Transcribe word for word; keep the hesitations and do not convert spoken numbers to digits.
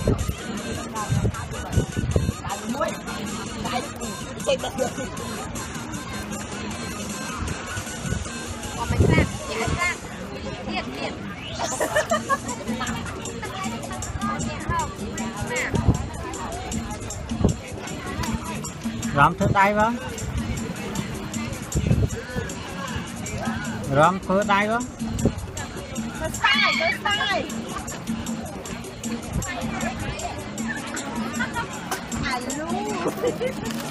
Rõm thứ tay vâng. Rõm thứ tay vâng. Thứ tay, thứ tay. Alo.